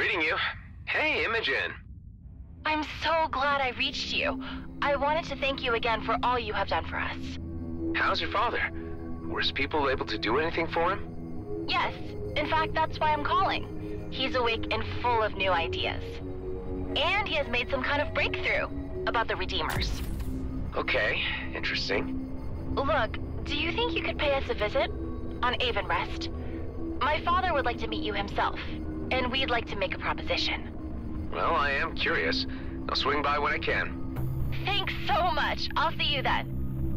Reading you. Hey, Imogen. I'm so glad I reached you. I wanted to thank you again for all you have done for us. How's your father? Were his people able to do anything for him? Yes, in fact, that's why I'm calling. He's awake and full of new ideas. And he has made some kind of breakthrough about the Redeemers. Okay, interesting. Look, do you think you could pay us a visit? On Avonrest? My father would like to meet you himself, and we'd like to make a proposition. Well, I am curious. I'll swing by when I can. Thanks so much. I'll see you then.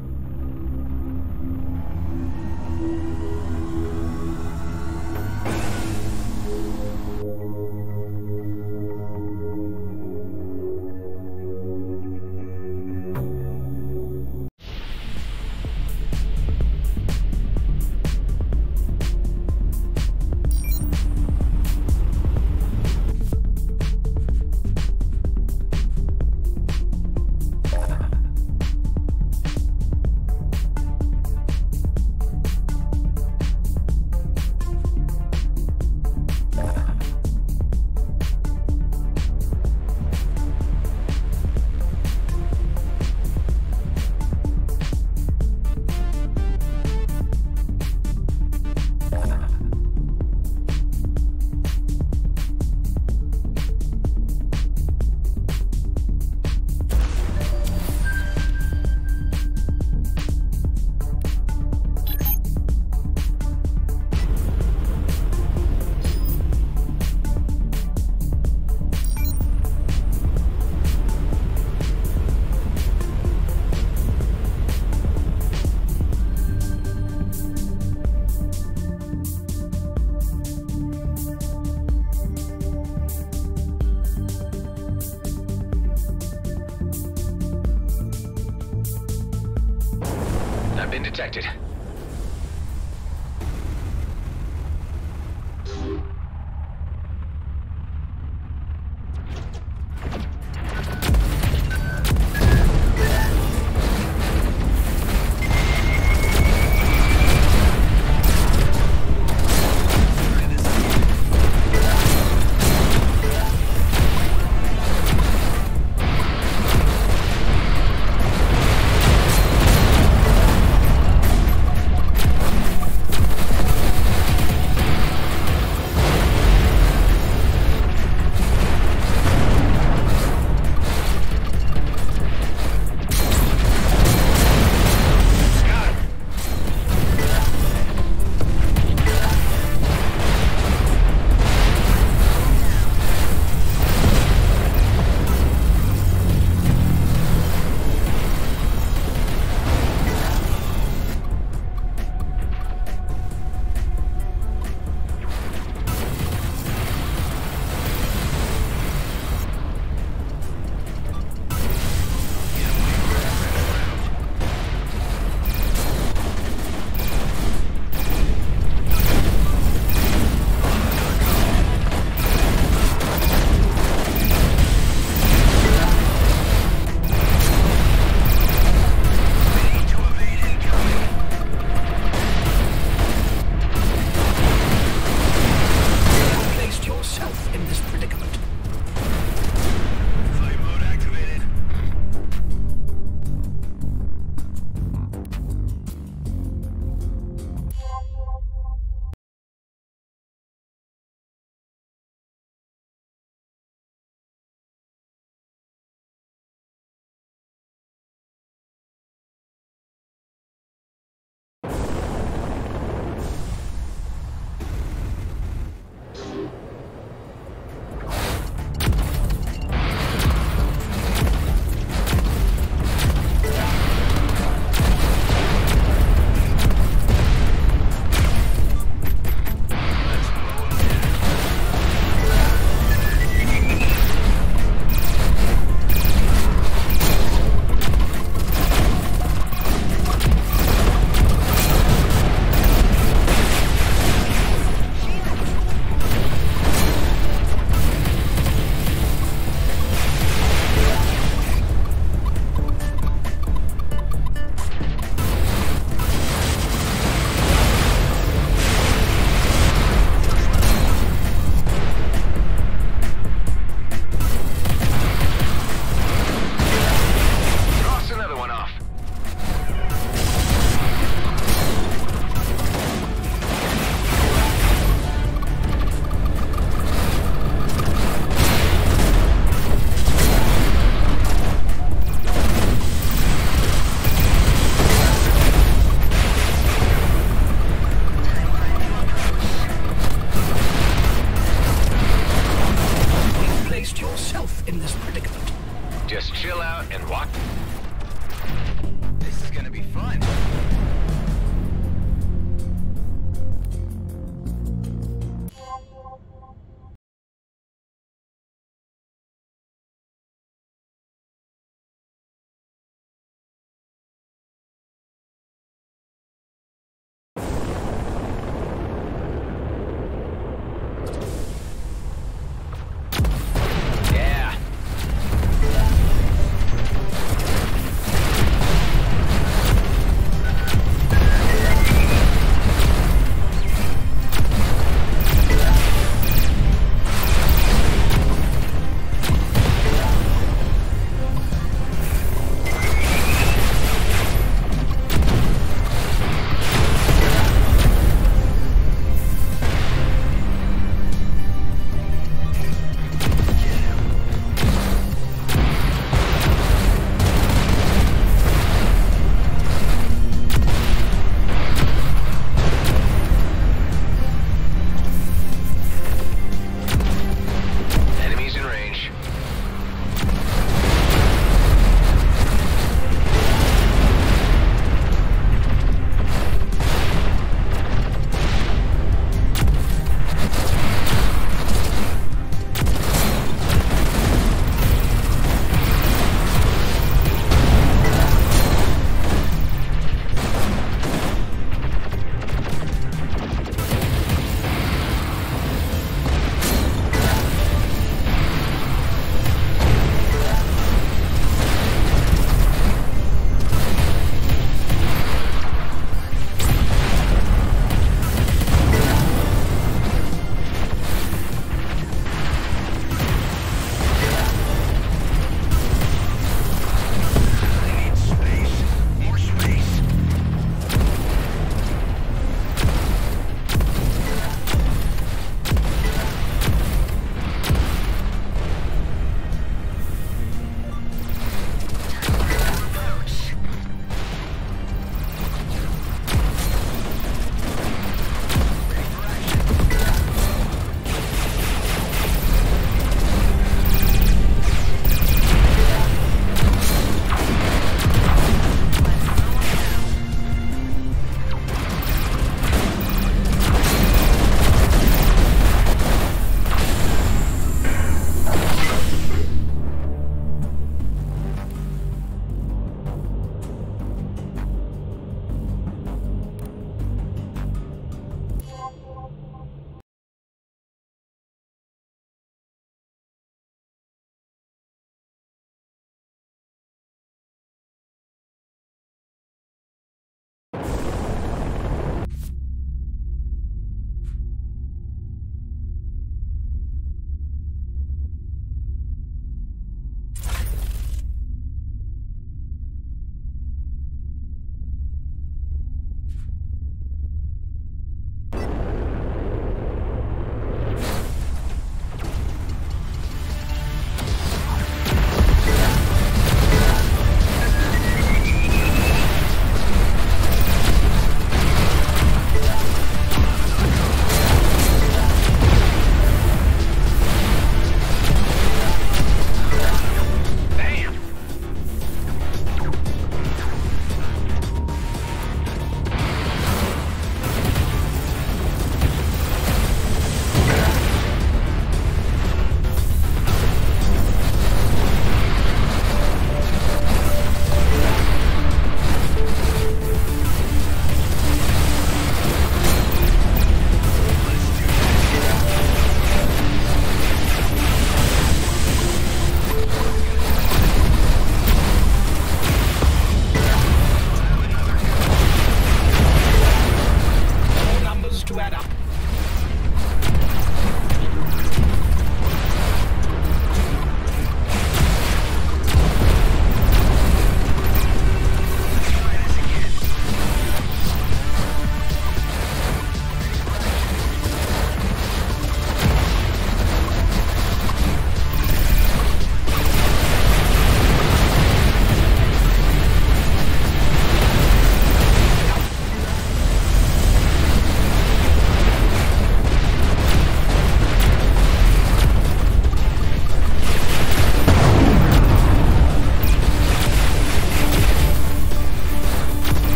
Been detected.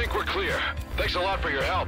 think we're clear. Thanks a lot for your help.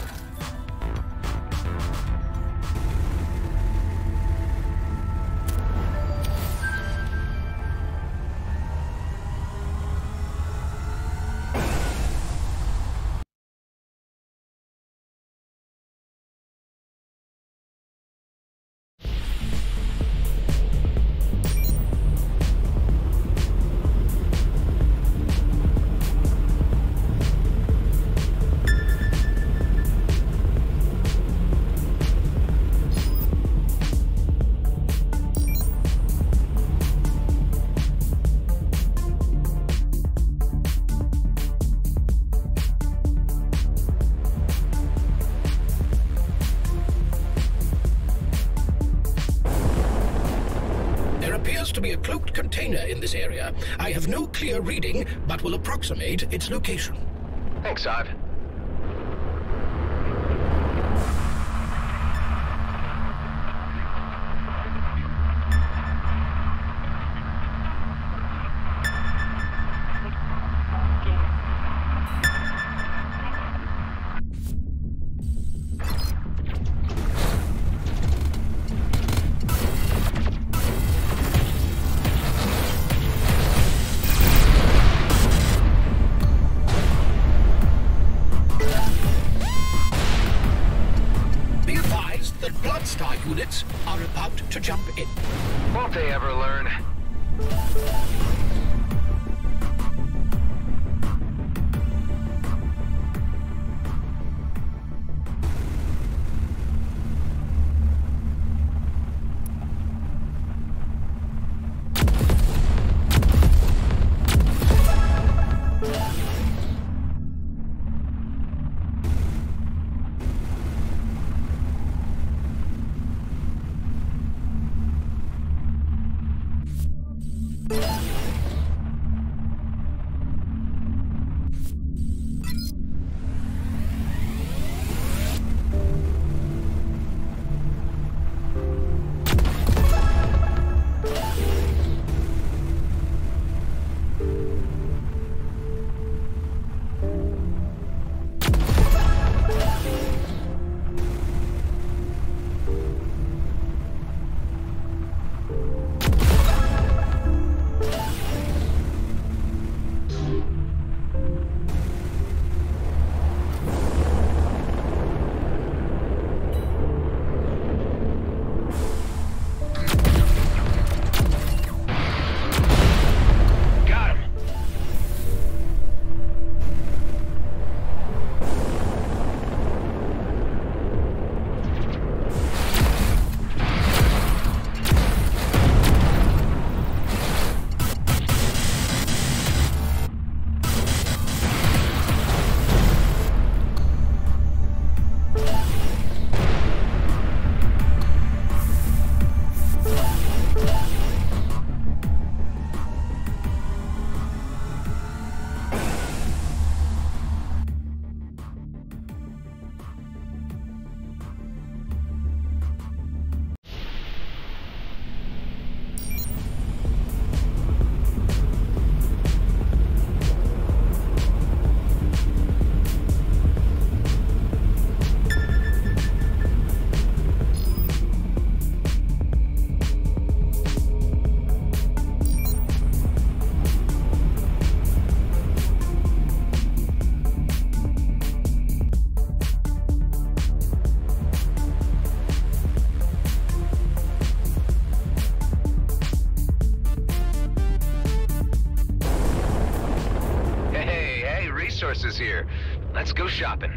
To be a cloaked container in this area. I have no clear reading, but will approximate its location. Thanks, Ive. Units are about to jump in. Won't they ever learn? Resources here. Let's go shopping.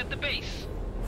the base.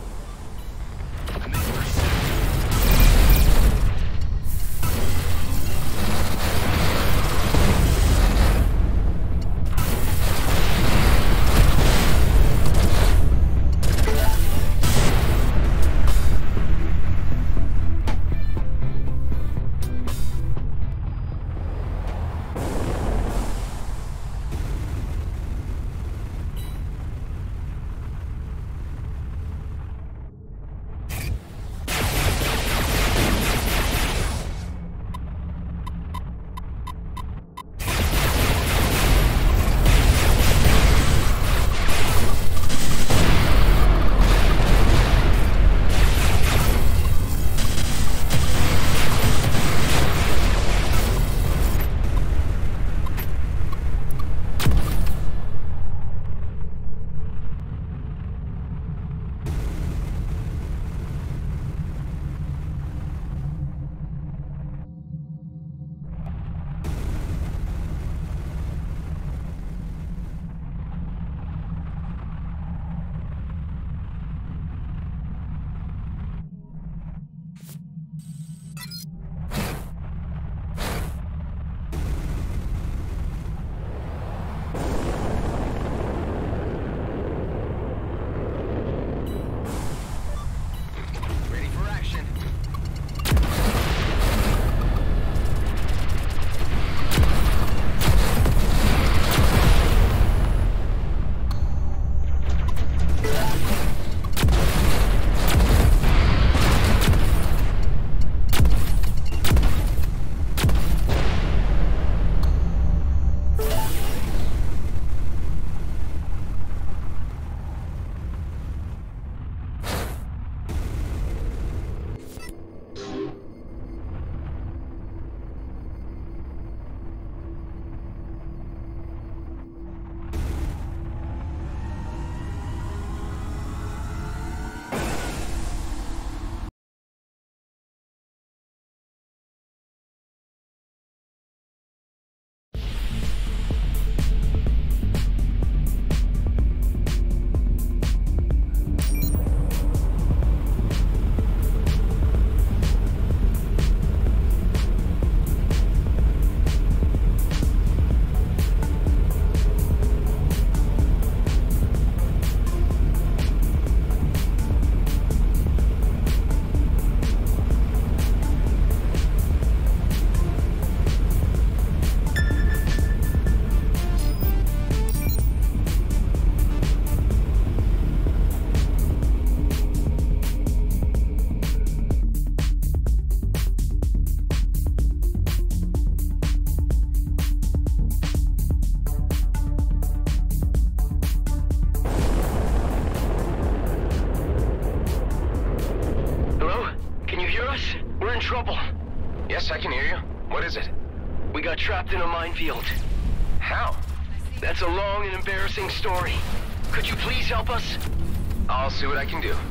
trouble. Yes, I can hear you. What is it? We got trapped in a minefield. How? That's a long and embarrassing story. Could you please help us? I'll see what I can do.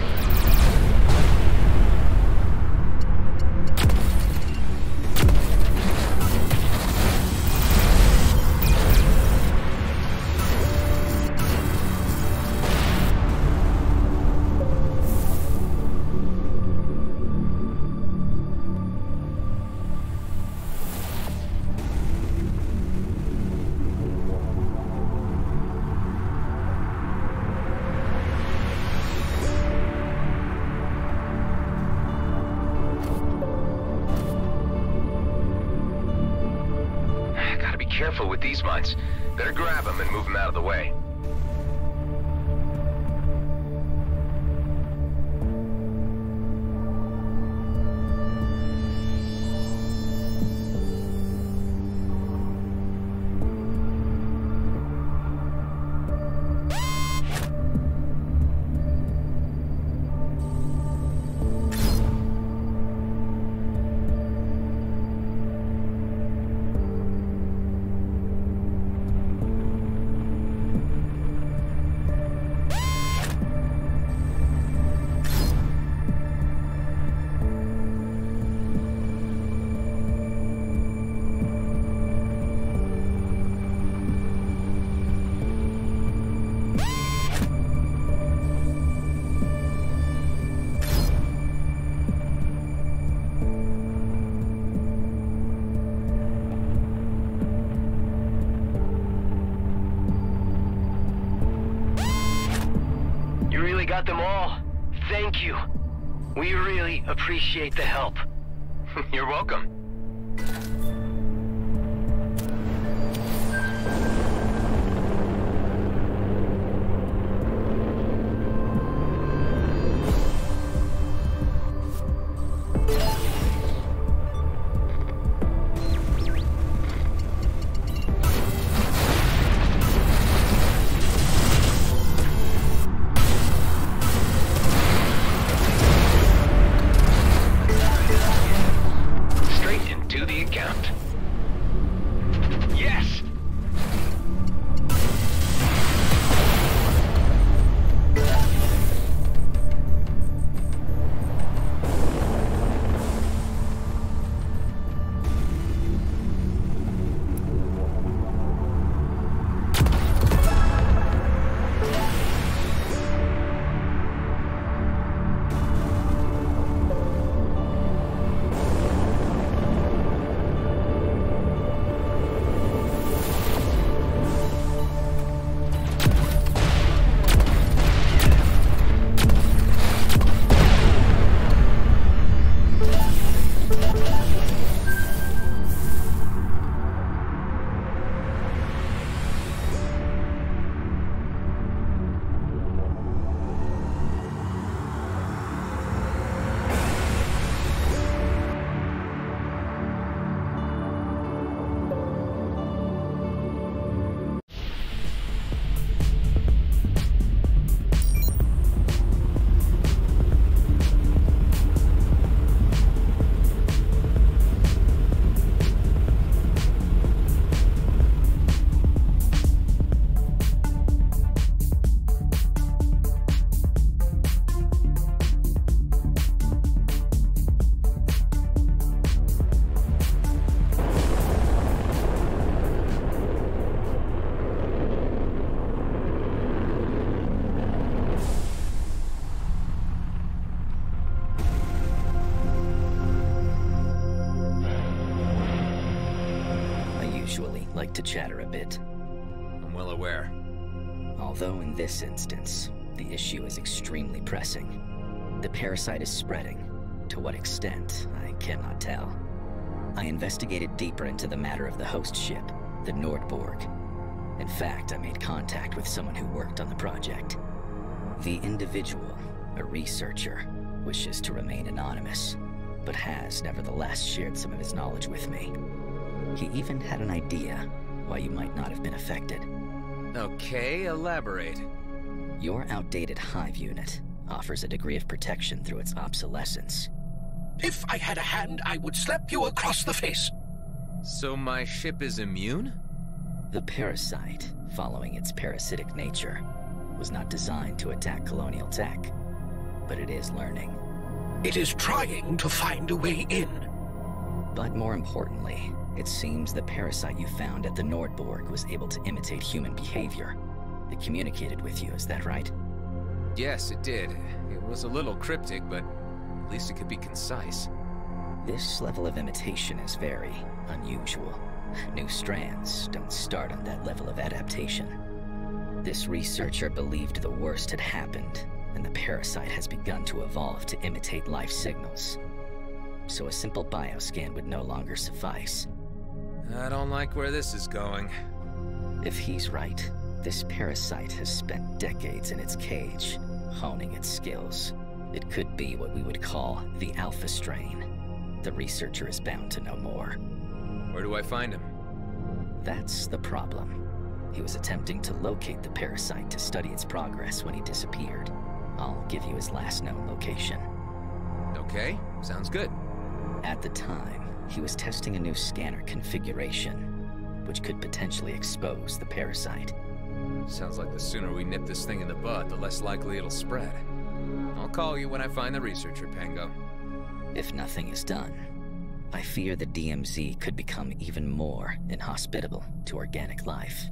Careful with these mines. Better grab them and move them out of the way. got them all. Thank you. We really appreciate the help. You're welcome. Like to chatter a bit. I'm well aware. Although in this instance, the issue is extremely pressing. The parasite is spreading. To what extent, I cannot tell. I investigated deeper into the matter of the host ship, the Nordborg. In fact, I made contact with someone who worked on the project. The individual, a researcher, wishes to remain anonymous, but has nevertheless shared some of his knowledge with me. He even had an idea why you might not have been affected. Okay, elaborate. Your outdated hive unit offers a degree of protection through its obsolescence. If I had a hand, I would slap you across the face. So my ship is immune? The parasite, following its parasitic nature, was not designed to attack colonial tech, but it is learning. It is trying to find a way in. But more importantly, it seems the parasite you found at the Nordborg was able to imitate human behavior. It communicated with you, is that right? Yes, it did. It was a little cryptic, but at least it could be concise. This level of imitation is very unusual. New strands don't start on that level of adaptation. This researcher believed the worst had happened, and the parasite has begun to evolve to imitate life signals. So a simple bioscan would no longer suffice. I don't like where this is going. If he's right, this parasite has spent decades in its cage, honing its skills. It could be what we would call the alpha strain. The researcher is bound to know more. Where do I find him? That's the problem. He was attempting to locate the parasite to study its progress when he disappeared. I'll give you his last known location. Okay, sounds good. At the time, he was testing a new scanner configuration, which could potentially expose the parasite. Sounds like the sooner we nip this thing in the bud, the less likely it'll spread. I'll call you when I find the researcher, Pango. If nothing is done, I fear the DMZ could become even more inhospitable to organic life.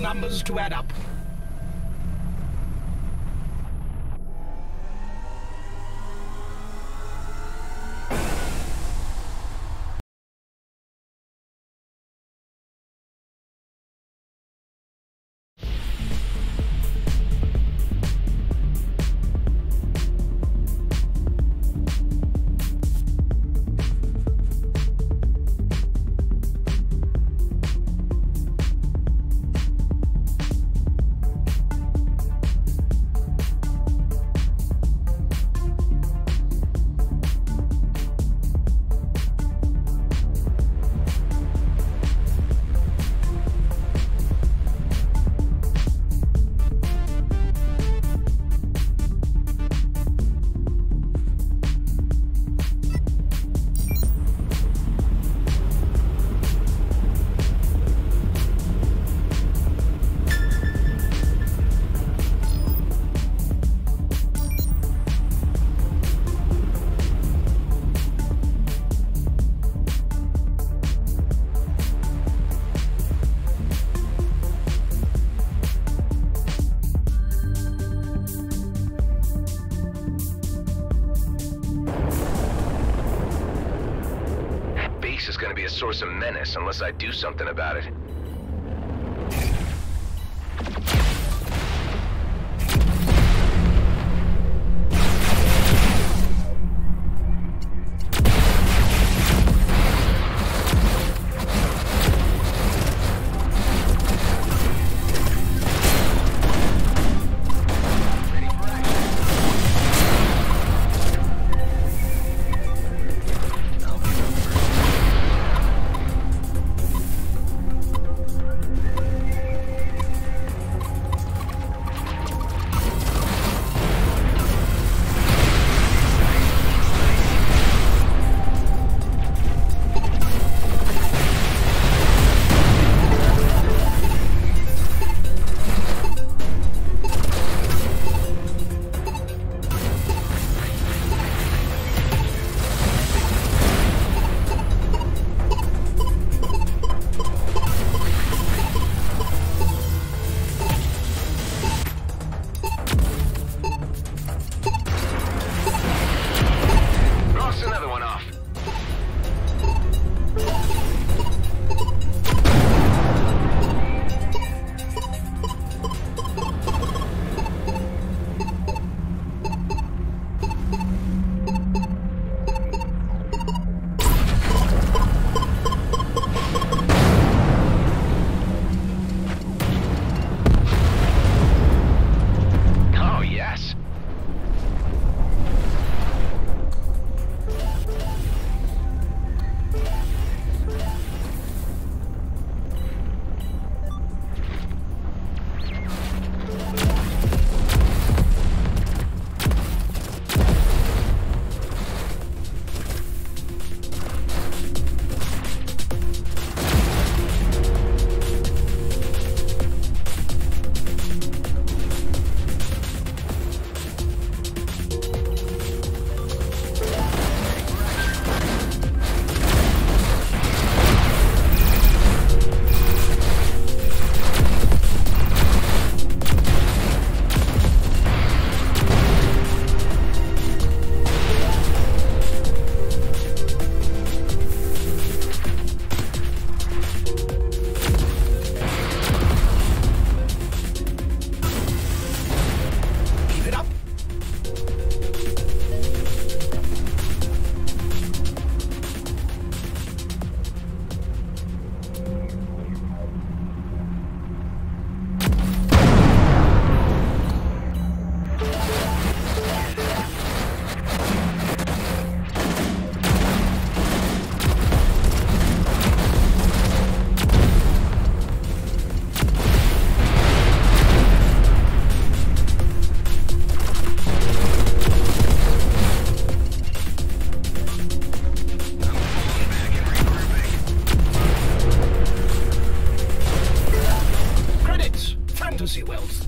numbers to add up. Is going to be a source of menace unless I do something about it. fantasy wealth.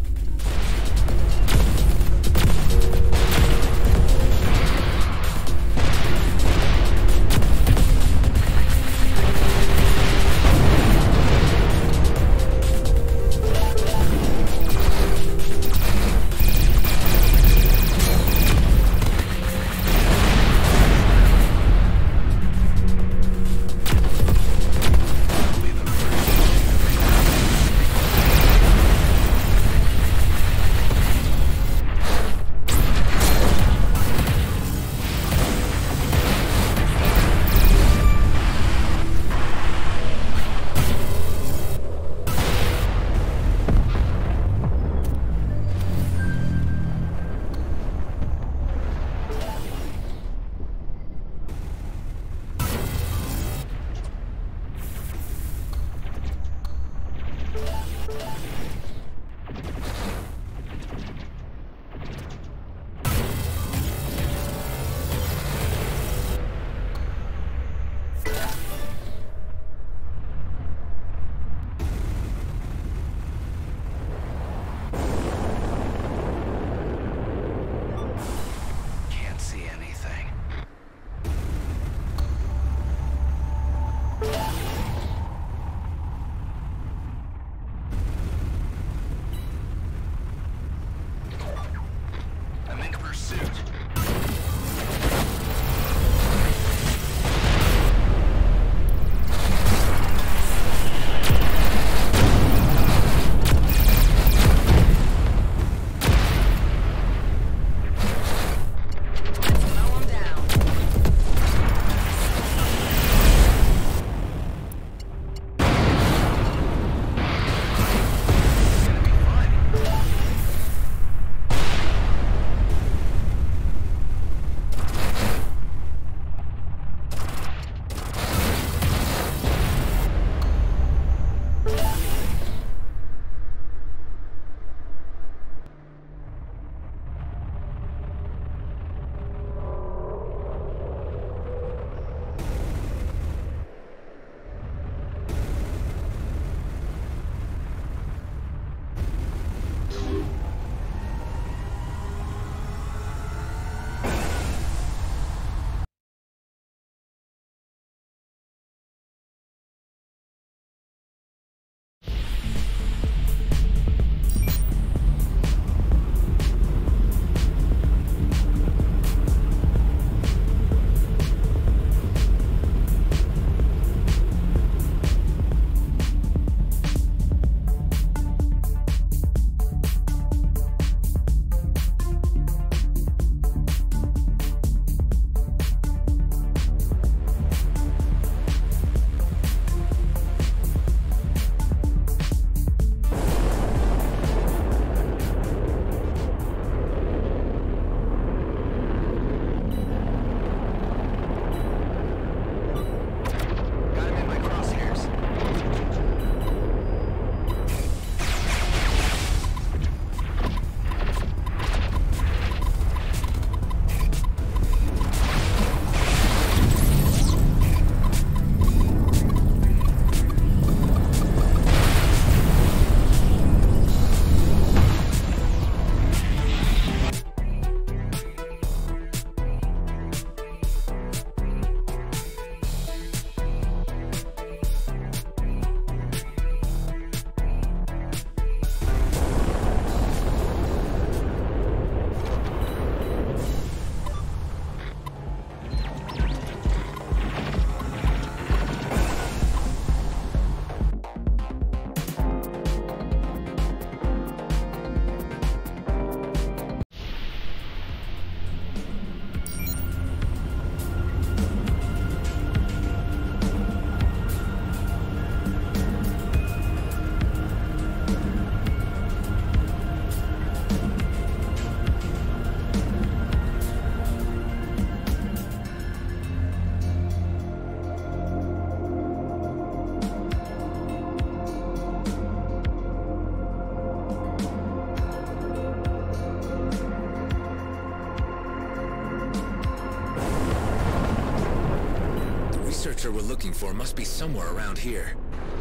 We're looking for must be somewhere around here.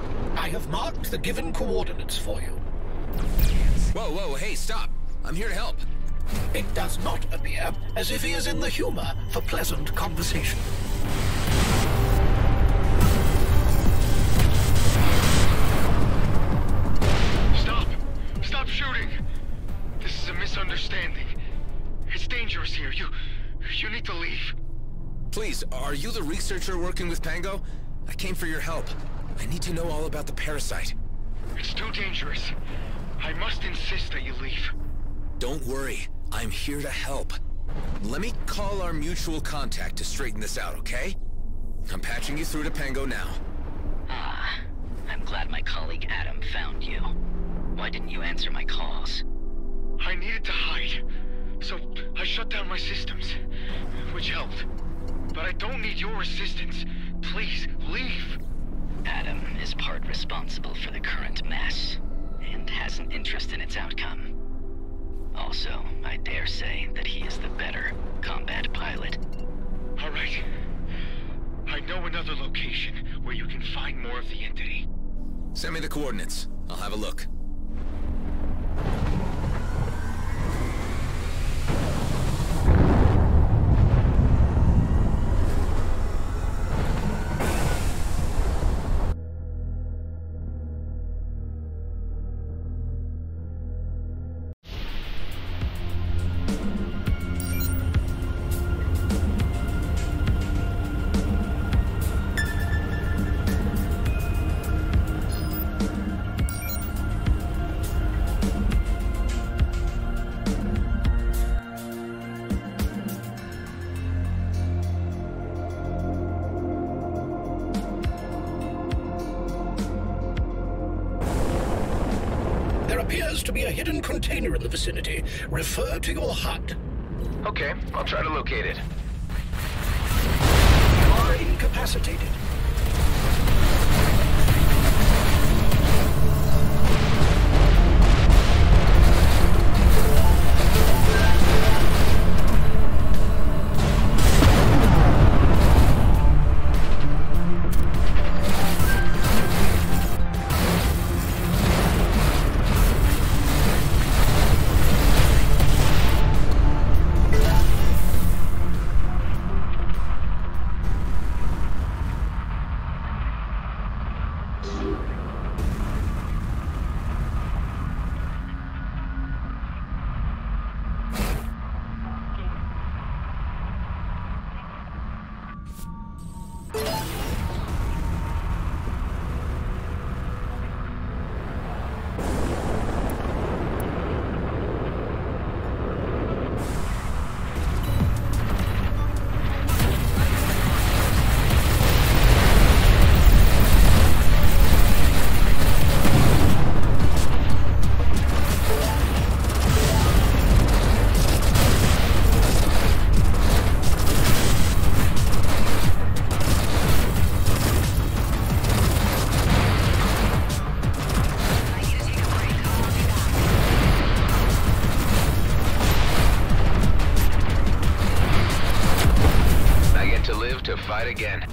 I have marked the given coordinates for you. Whoa, hey, stop! I'm here to help. It does not appear as if he is in the humor for pleasant conversation. Stop! Stop shooting! This is a misunderstanding. It's dangerous here. You need to leave. Please, are you the researcher working with Pango? I came for your help. I need to know all about the parasite. It's too dangerous. I must insist that you leave. Don't worry. I'm here to help. Let me call our mutual contact to straighten this out, okay? I'm patching you through to Pango now. Ah, I'm glad my colleague Adam found you. Why didn't you answer my calls? I needed to hide, so I shut down my systems, which helped. But I don't need your assistance. Please, leave. Adam is part responsible for the current mess. has an interest in its outcome. Also, I dare say that he is the better combat pilot. All right. I know another location where you can find more of the entity. Send me the coordinates. I'll have a look. Appears to be a hidden container in the vicinity. Refer to your HUD. Okay, I'll try to locate it. You are incapacitated. To fight again.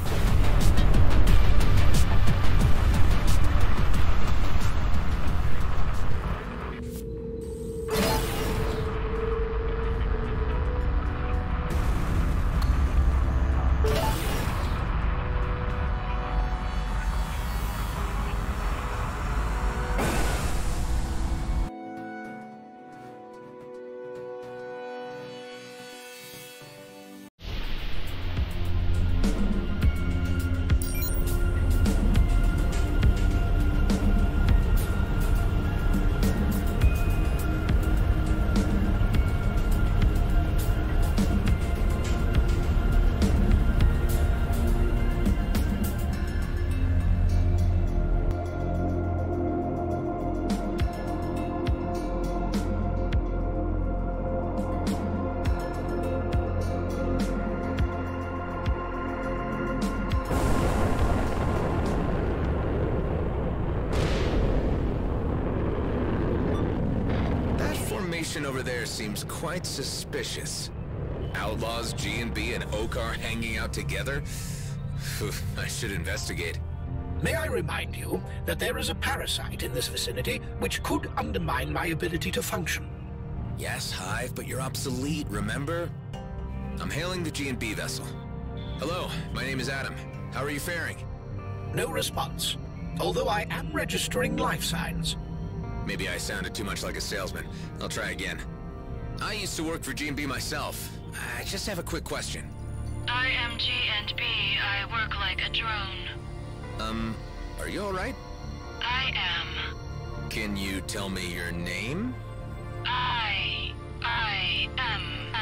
Over there seems quite suspicious. Outlaws, G&B, and Okar hanging out together? I should investigate. May I remind you that there is a parasite in this vicinity which could undermine my ability to function. Yes, Hive, but you're obsolete, remember? I'm hailing the G&B vessel. Hello, my name is Adam. How are you faring? No response, although I am registering life signs. Maybe I sounded too much like a salesman. I'll try again. I used to work for G&B myself. I just have a quick question. I am G&B. I work like a drone. Are you alright? I am. Can you tell me your name? I am.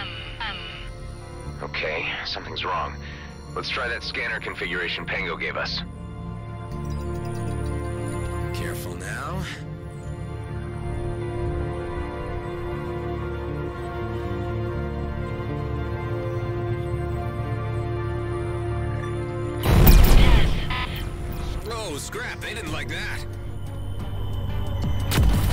Okay, something's wrong. Let's try that scanner configuration Pango gave us. Careful now. Oh, scrap, they didn't like that.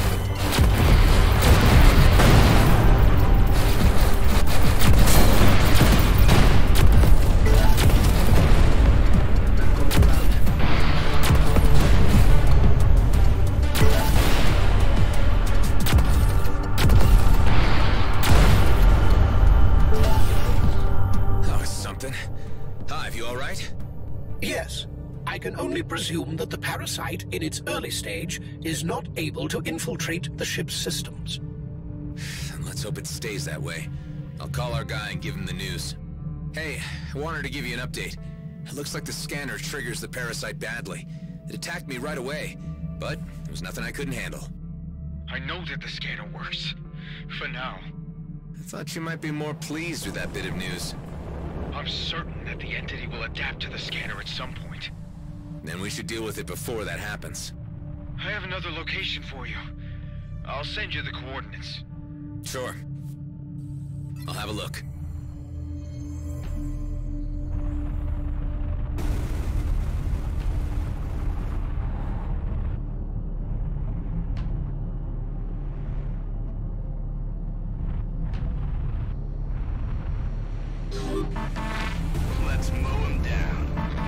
only presume that the parasite in its early stage is not able to infiltrate the ship's systems. Let's hope it stays that way. I'll call our guy and give him the news. Hey, I wanted to give you an update. It looks like the scanner triggers the parasite badly. It attacked me right away, but there was nothing I couldn't handle. I know that the scanner works. For now. I thought you might be more pleased with that bit of news. I'm certain that the entity will adapt to the scanner at some point. Then we should deal with it before that happens. I have another location for you. I'll send you the coordinates. Sure. I'll have a look. Let's mow him down.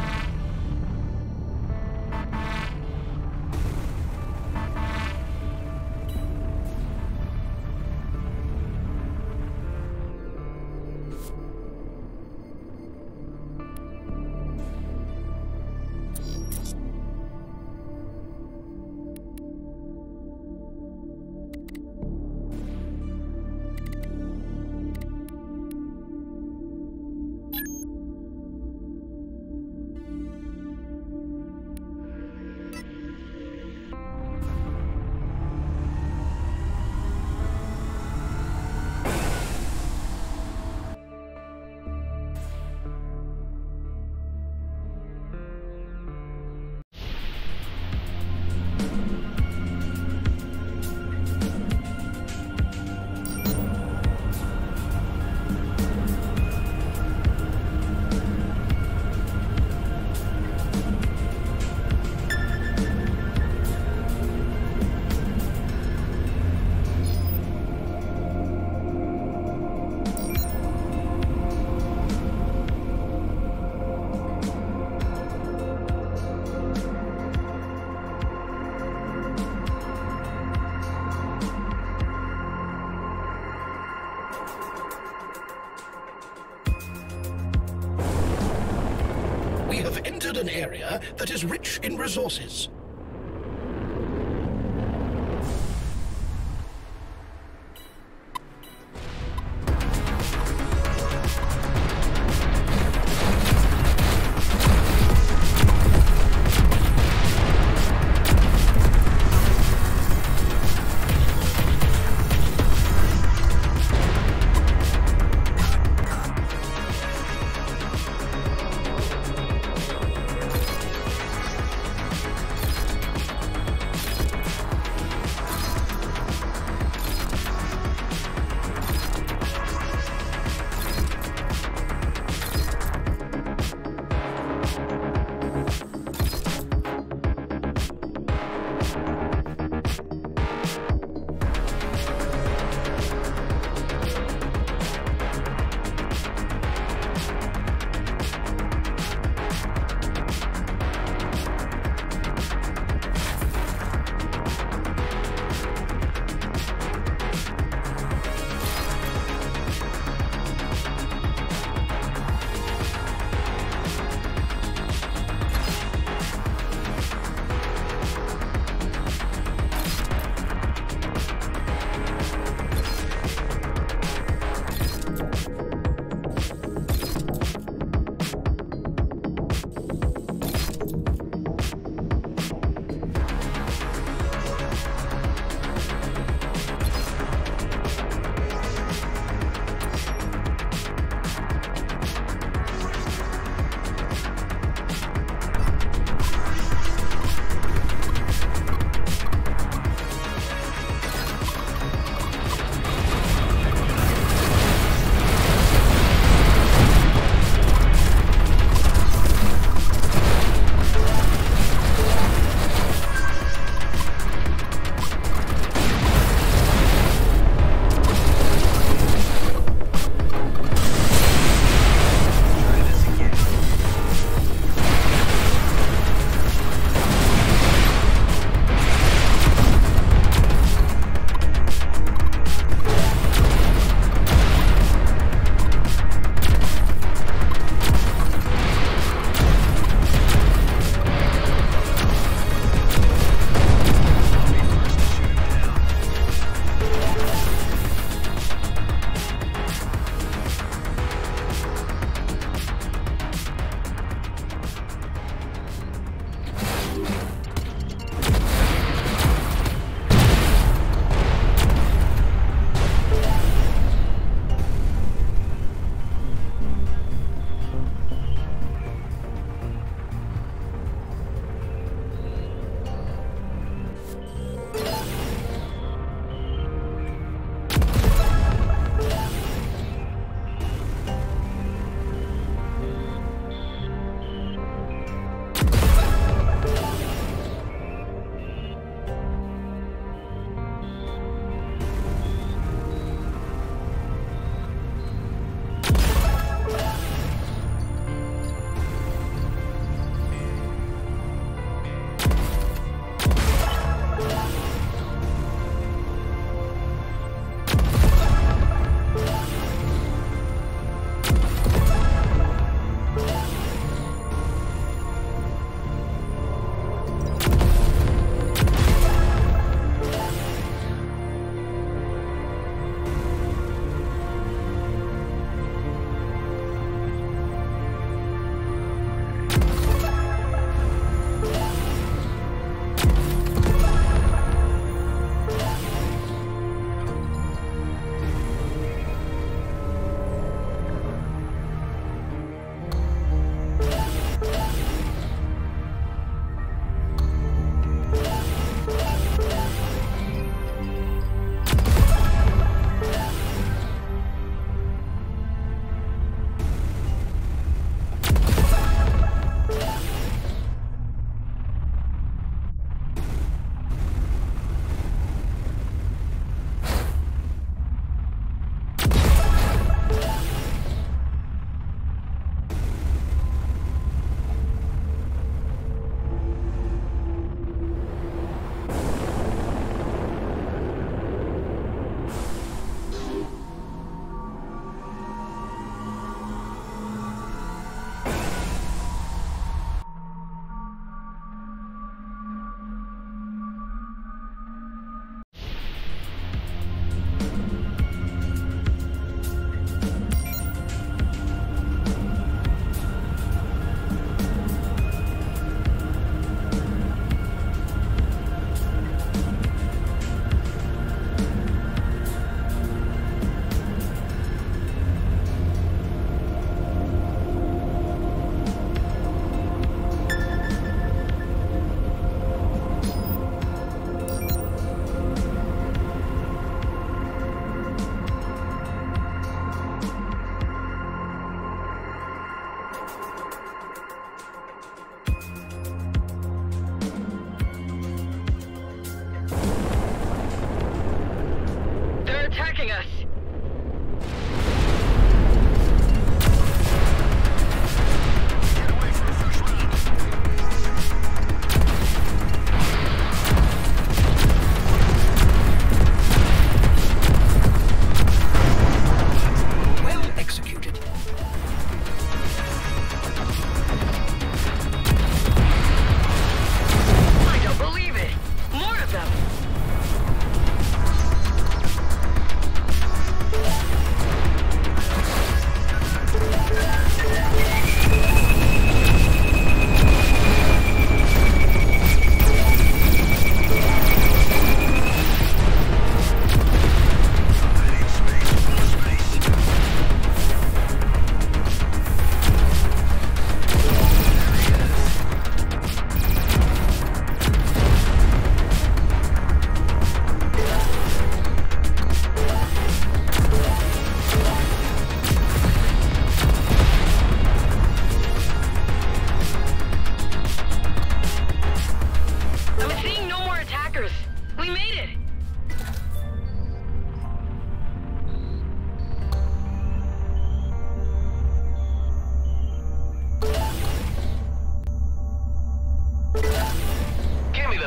We have entered an area that is rich in resources.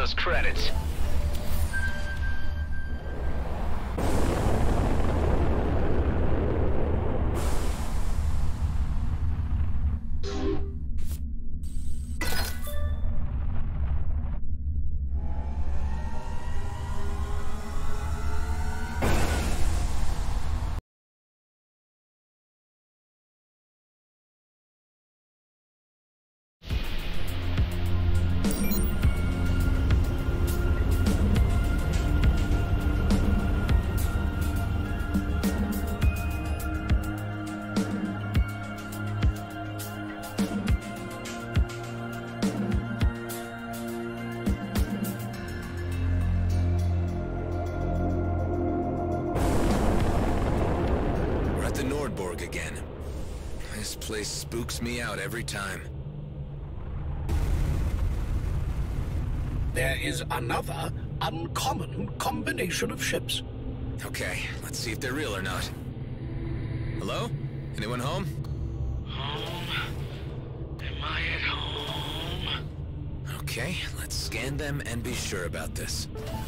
those credits. Again. This place spooks me out every time. There is another uncommon combination of ships. Okay, let's see if they're real or not. Hello? Anyone home? Home? Am I at home? Okay, let's scan them and be sure about this.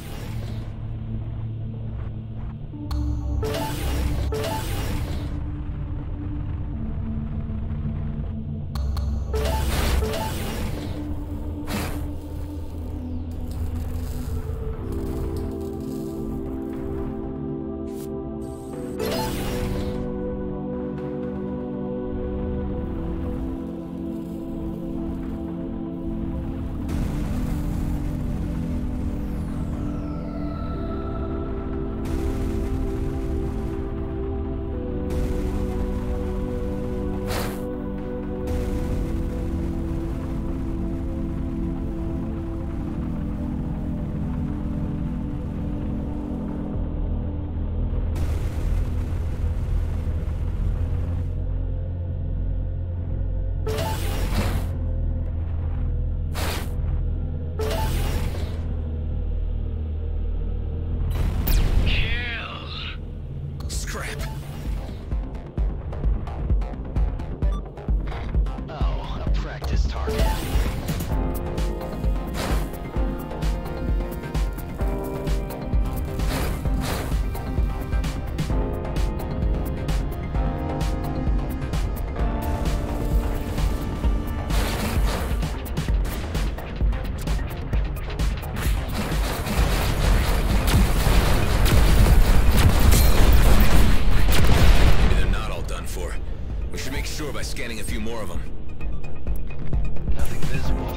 By scanning a few more of them. Nothing visible.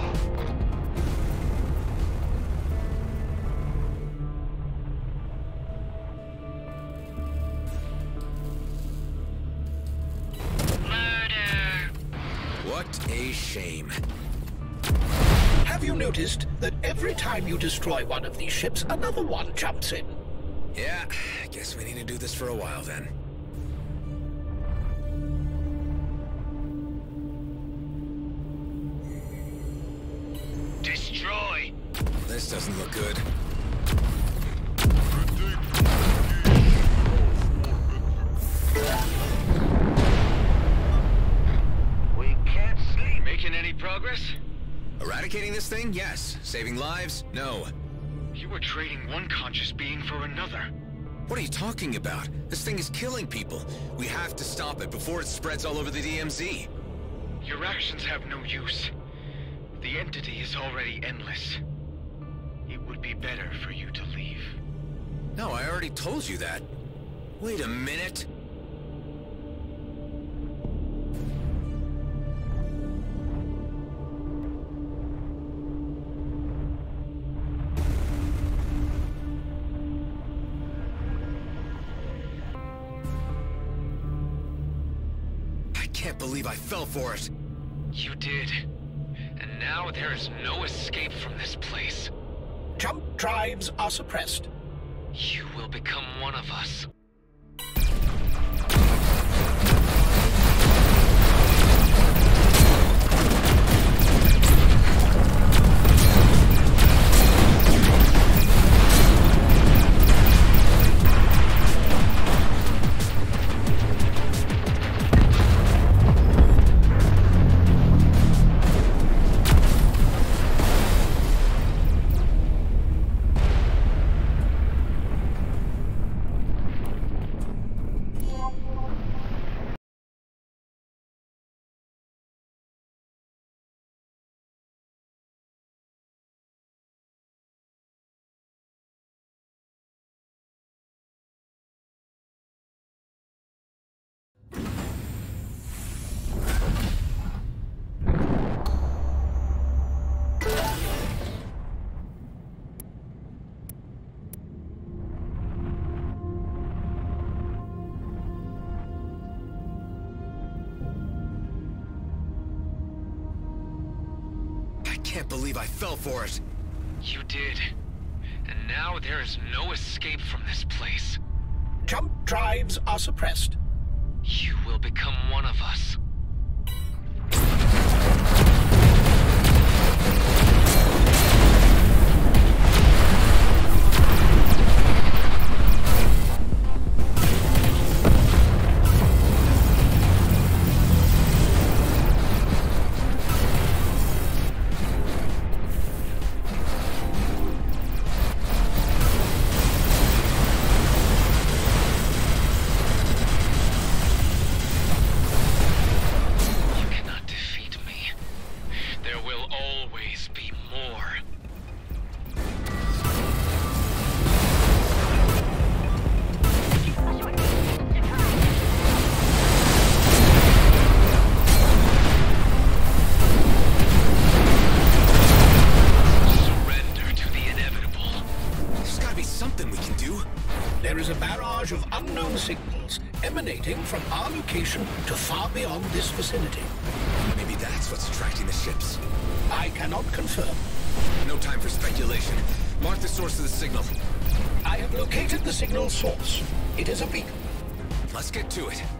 Murder. What a shame. Have you noticed that every time you destroy one of these ships, another one jumps in? Yeah, I guess we need to do this for a while then. Destroy! This doesn't look good. We can't sleep. Making any progress? Eradicating this thing? Yes. Saving lives? No. You were trading one conscious being for another. What are you talking about? This thing is killing people. We have to stop it before it spreads all over the DMZ. Your actions have no use. The entity is already endless. It would be better for you to leave. No, I already told you that. Wait a minute. I can't believe I fell for it. You did. And now there is no escape from this place. Jump drives are suppressed. You will become one of us. can't believe I fell for it. You did. And now there is no escape from this place. Jump drives are suppressed. You will become one of us. Emanating from our location to far beyond this vicinity. Maybe that's what's attracting the ships. I cannot confirm. No time for speculation. Mark the source of the signal. I have located the signal source. It is a beacon. Let's get to it.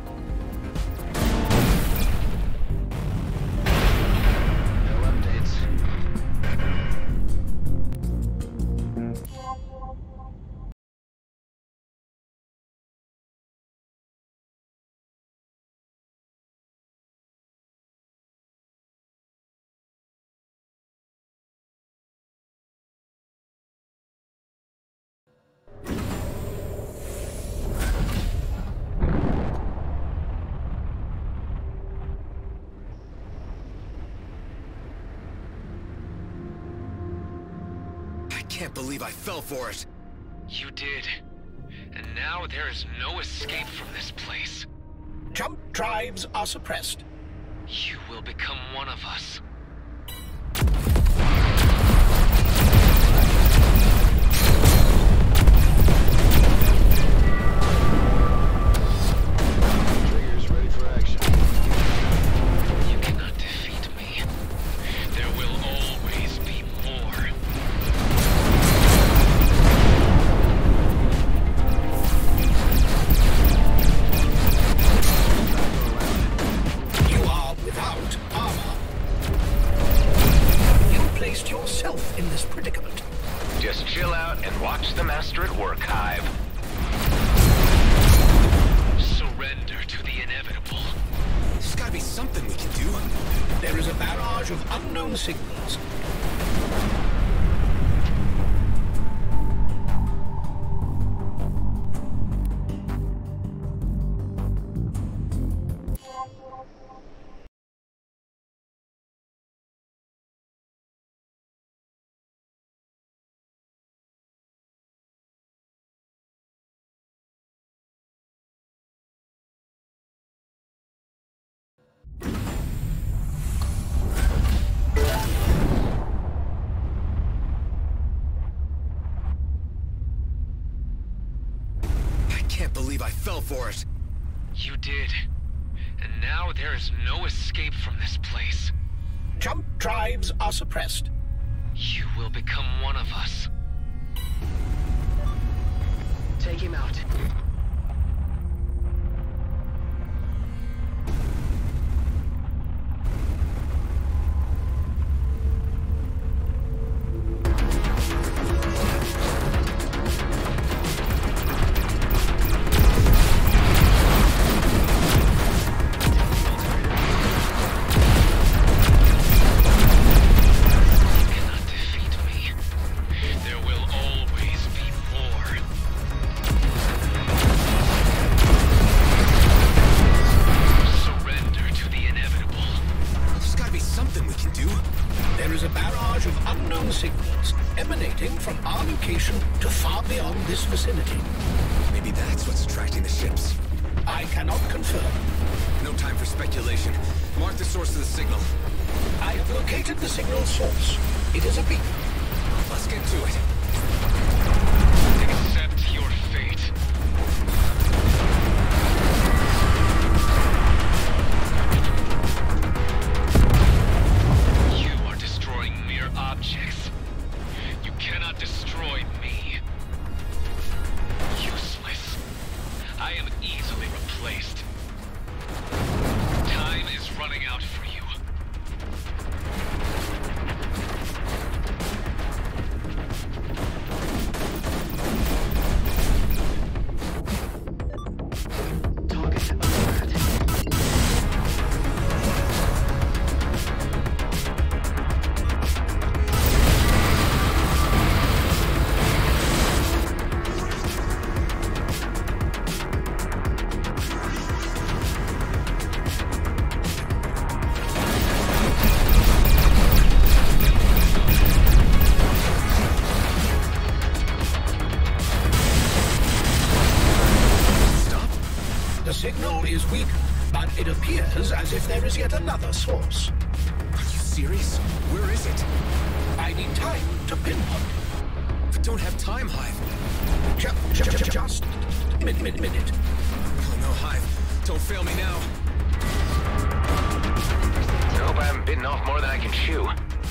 I can't believe I fell for it. You did. And now there is no escape from this place. Jump drives are suppressed. You will become one of us. Triggers ready for action. You cannot defeat me. There will always be more. You are without armor. You placed yourself in this predicament. Just chill out and watch the master at work, Hive. Surrender to the inevitable. There's gotta be something we can do. There is a barrage of unknown signals. I can't believe I fell for it. You did. And now there is no escape from this place. Jump drives are suppressed. You will become one of us. Take him out. Emanating from our location to far beyond this vicinity. Maybe that's what's attracting the ships. I cannot confirm. No time for speculation. Mark the source of the signal. I have located the signal source. It is a beacon. Let's get to it. Accept your fate. You are destroying mere signal is weak, but it appears as if there is yet another source. Are you serious? Where is it? I need time to pinpoint. I don't have time, Hive. Just minute. Oh no, Hive. Don't fail me now. I hope I haven't bitten off more than I can chew.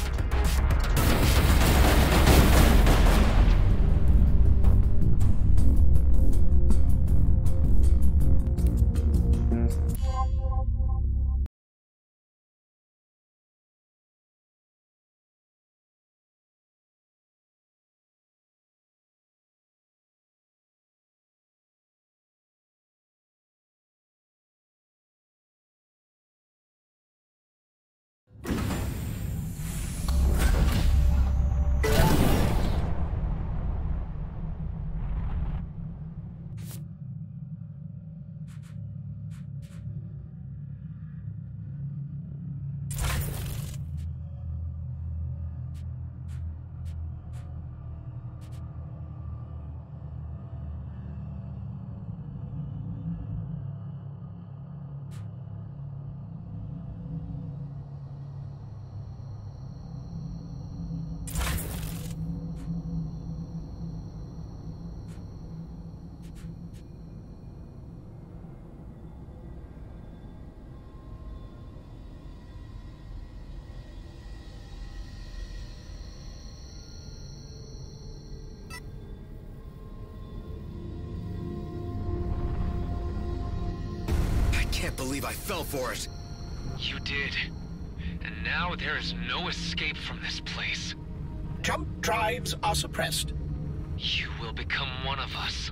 I can't believe I fell for it. You did. And now there is no escape from this place. Jump drives are suppressed. You will become one of us.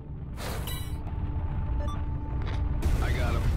I got him.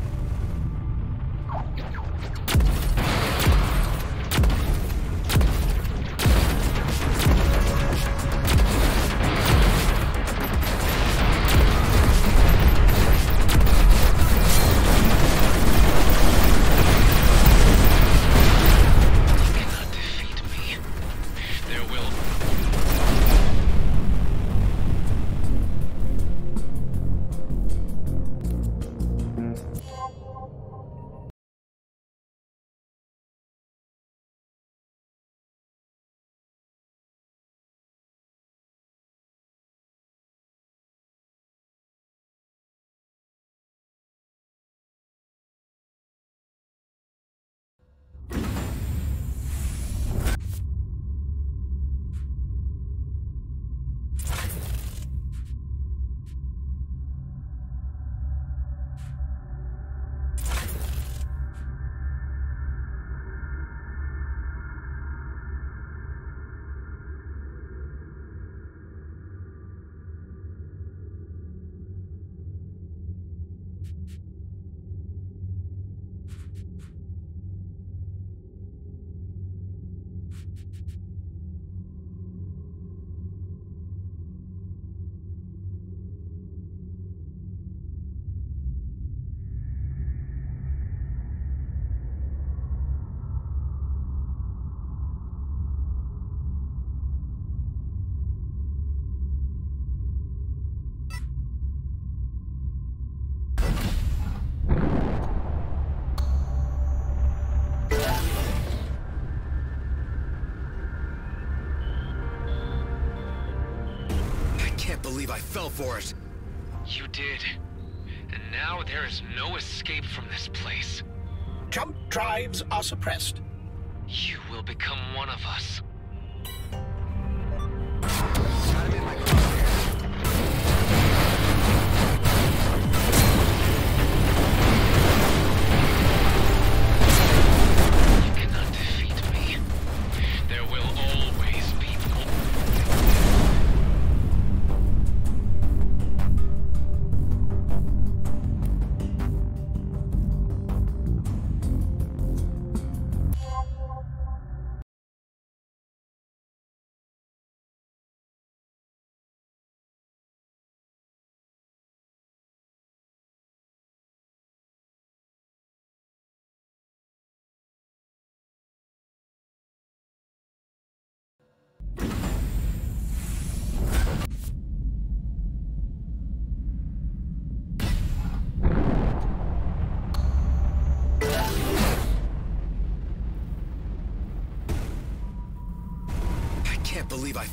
I fell for it. You did. And now there is no escape from this place. Jump drives are suppressed. You will become one of us.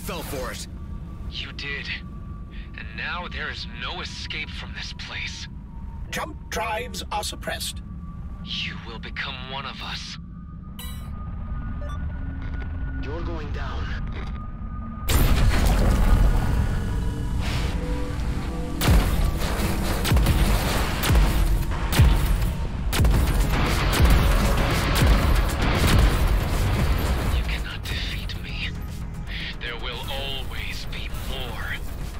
fell for it. You did. And now there is no escape from this place. Jump drives are suppressed. You will become one of us. You're going down. You cannot defeat me. There will always be more.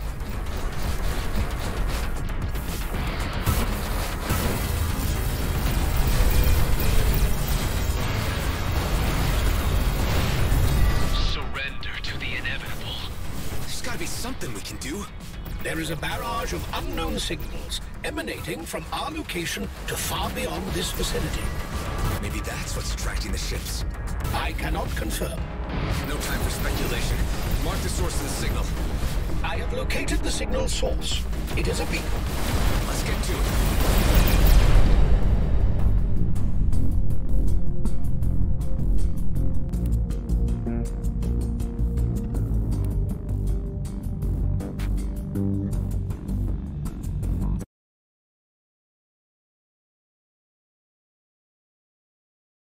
Surrender to the inevitable. There's gotta be something we can do. There is a barrage of unknown signals emanating from our location to far beyond this vicinity. Maybe that's what's attracting the ships. I cannot confirm. No time for speculation. Mark the source of the signal. I have located the signal source. It is a beacon. Let's get to it.